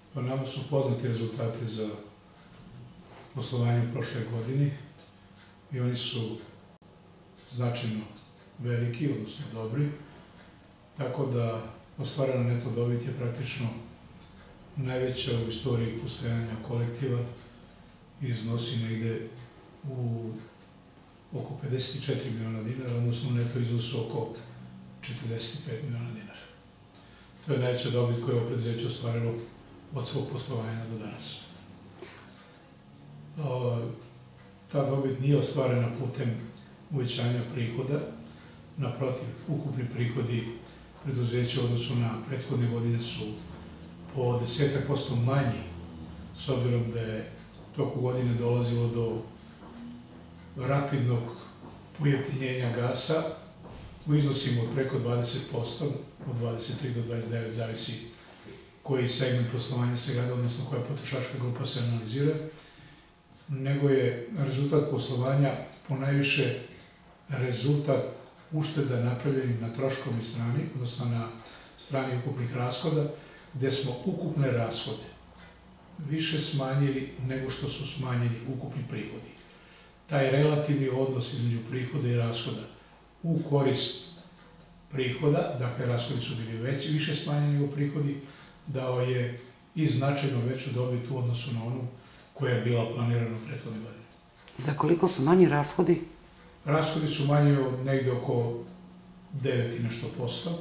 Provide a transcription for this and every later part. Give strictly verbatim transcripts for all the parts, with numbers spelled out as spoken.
Pa nama su poznati rezultati za poslovanje u prošle godini i oni su značajno veliki, odnosno dobri, tako da ostvarena neto dobit je praktično najveća u istoriji postojanja kolektiva i iznosi negde u oko pedeset četiri miliona dinara, odnosno u neto iznosu oko četrdeset pet miliona dinara. To je najveća dobit koju je ovo preduzeće ostvarilo od svog poslovanja do danas. Ta dobit nije ostvarena putem uvećanja prihoda, naprotiv, ukupni prihodi preduzeća u odnosu na prethodne godine su po desetak posto manji, s obzirom da je toku godine dolazilo do rapidnog pojeftinjenja gasa u iznosima od preko dvadeset posto, od dvadeset tri do dvadeset devet, zavisi koji segment poslovanja se gleda, odnosno koja potrošačka grupa se analizira, nego je rezultat poslovanja ponajviše rezultat ušteda napravljenih na troškovnoj strani, odnosno na strani ukupnih rashoda, gde smo ukupne rashode više smanjili nego što su smanjeni ukupni prihodi. Taj relativni odnos između prihoda i rashoda u korist prihoda, dakle rashodi su bili veći, više smanjeni nego prihodi, dao je i značajno veću dobit u odnosu na onu koja je bila planirana u prethodne godine. Za koliko su manji rashodi? Rashodi su manji od negde oko devet i nešto posto.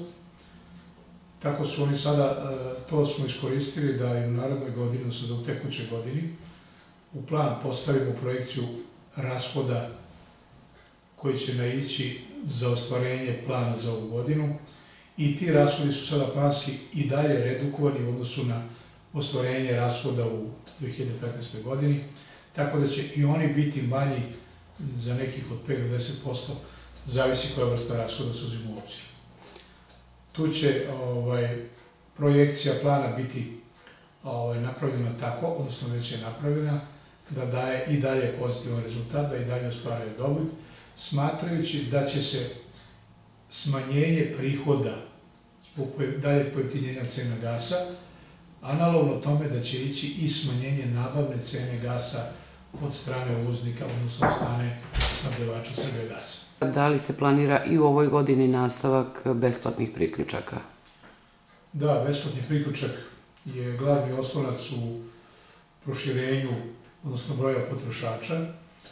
Tako su oni sada, to smo iskoristili da i u narednoj godini, odnosno u tekućoj godini, u plan postavimo projekciju rashoda koji će naići za ostvarenje plana za ovu godinu i ti rashodi su sada planski i dalje redukovani u odnosu na ostvarenje rashoda u dve hiljade petnaestoj godini, tako da će i oni biti manji za nekih od pet do deset posto, zavisi koja vrsta rashoda se uzima u obzir. Tu će projekcija plana biti napravljena tako, odnosno već je napravljena, da daje i dalje pozitivan rezultat, da i dalje ostvaruje dobit, smatrajući da će se smanjenje prihoda zbog daljeg pojeftinjenja cena gasa, analogno tome da će ići i smanjenje nabavne cene gasa od strane uvoznika, odnosno od strane snabdevača Srbijagasa. Da li se planira i u ovoj godini nastavak besplatnih priključaka? Da, besplatni priključak je glavni oslonac u proširenju, odnosno broja potrošača,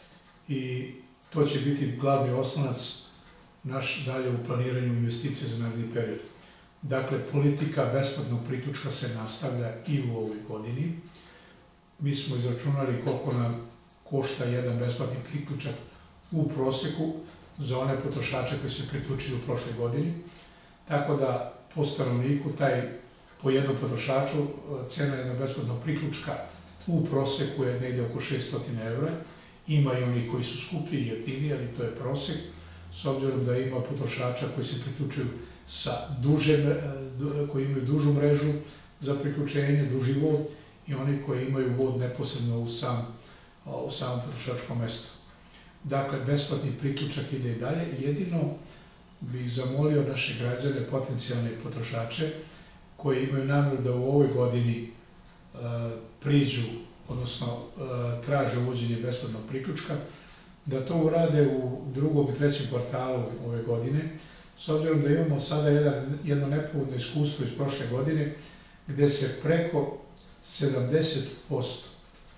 i to će biti glavni oslonac naš dalje u planiranju investicija za naredni period. Dakle, politika besplatnog priključka se nastavlja i u ovoj godini. Mi smo izračunali koliko nam košta jedan besplatni priključak u proseku za one potrošače koji se priključili u prošloj godini. Tako da po stanovniku, taj po jednom potrošaču, cena jednog besplatnog priključka u proseku je negde oko šeststo evra. Ima i oni koji su skuplji i jeftiniji, ali to je prosek, s obzirom da ima potrošača koji se priključuju sa duže, koji imaju dužu mrežu za priključenje, duži vod, i oni koji imaju vod neposredno u samom potrošačkom mestu. Dakle, besplatni priključak ide i dalje. Jedino bih zamolio naše građane, potencijalne potrošače, koji imaju nameru da u ovoj godini priđu, odnosno traže uvođenje besplatnog priključka, da to urade u drugom i trećem kvartalu ove godine, s obzirom da imamo sada jedno nepovoljno iskustvo iz prošle godine, gde se preko sedamdeset posto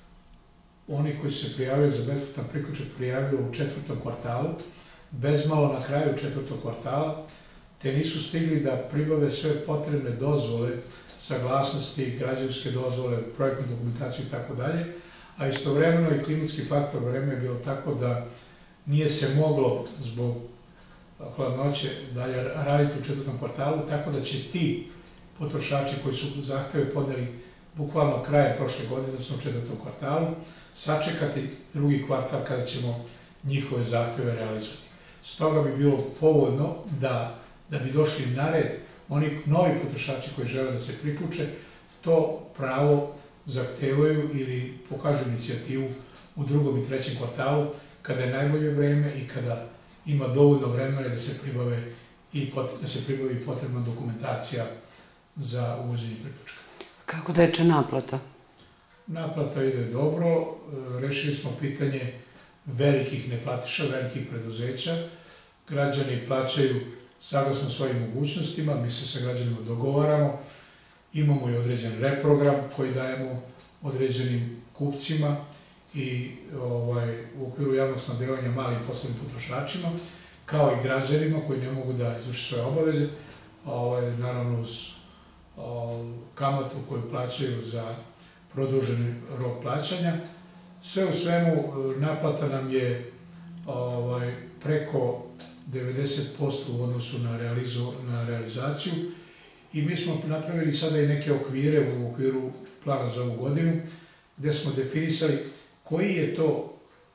oni koji su se prijavili za besplatan priključak prijavili u četvrtom kvartalu, bezmalo na kraju četvrtog kvartala, te nisu stigli da pribave sve potrebne dozvole, saglasnosti, građevinske dozvole, projektne dokumentacije i tako dalje, a istovremeno i klimatski faktor vreme je bilo tako da nije se moglo zbog hladnoće dalje raditi u četvrtom kvartalu, tako da će ti potrošači koji su zahteve podneli bukvalno krajem prošle godine, odnosno u četvrtom kvartalu, sačekati drugi kvartal kada ćemo njihove zahteve realizovati. Stoga bi bilo povoljno da, da bi došli na red oni novi potrošači koji žele da se priključe, to pravo zahtevaju ili pokažu inicijativu u drugom i trećem kvartalu, kada je najbolje vreme i kada ima dovoljno vremena da se pribave i da se pribavi potrebna dokumentacija za uvođenje priključka. Kako teče naplata? Naplata ide dobro, rešili smo pitanje velikih neplatiša, velikih preduzeća. Građani plaćaju saglasno svojim mogućnostima, mi se sa građanima dogovaramo, imamo i određen reprogram koji dajemo određenim kupcima i ovaj, u okviru javnog snabdevanja malim poslovnim potrošačima, kao i građanima koji ne mogu da izvrši svoje obaveze, ovaj, naravno uz o, kamatu koju plaćaju za produženi rok plaćanja. Sve u svemu, naplata nam je ovaj, preko devedeset posto u odnosu na, realizu, na realizaciju i mi smo napravili sada i neke okvire u okviru plana za ovu godinu, gde smo definisali koji je to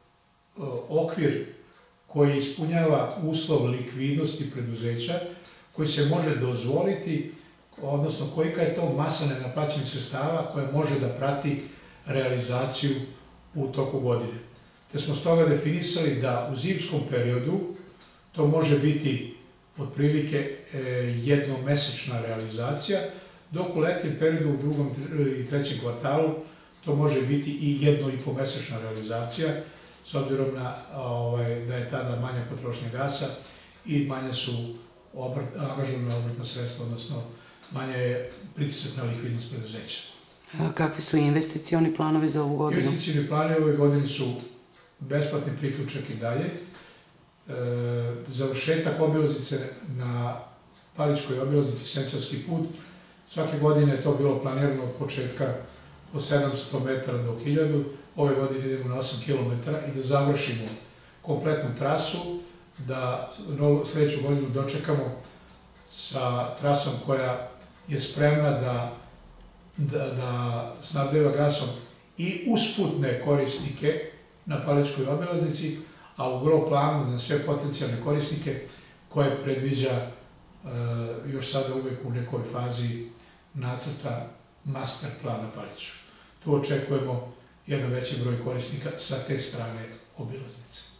okvir koji ispunjava uslov likvidnosti preduzeća, koji se može dozvoliti, odnosno kolika je to masa nenaplaćenih sredstava koja može da prati realizaciju u toku godine. Te smo stoga definisali da u zimskom periodu to može biti otprilike jednomesečna realizacija, dok u letnjem periodu u drugom i trećem kvartalu to može biti i jedno i po mesečna realizacija, s obzirom na ovaj, da je tada manja potrošnja gasa i manje su angažovana obrtna sredstva, odnosno manje je pritisak na likvidnost preduzeća. A kakvi su investicioni planovi za ovu godinu? Investicioni planovi ove godine su besplatni priključak i dalje, e, završetak obilaznice na Paličkoj obilaznici Senčarski put. Svake godine je to bilo planirano od početka po sedamsto metara do hiljadu, ove godine idemo na osam kilometara i da završimo kompletnu trasu, da sledeću godinu dočekamo sa trasom koja je spremna da, da, da snabdeva gasom i usputne korisnike na Paličkoj obilaznici, a u gro planu na sve potencijalne korisnike koje predviđa e, još sada uvek u nekoj fazi nacrta master plana Paliča. Tu očekujemo jedan veći broj korisnika sa te strane obilaznice.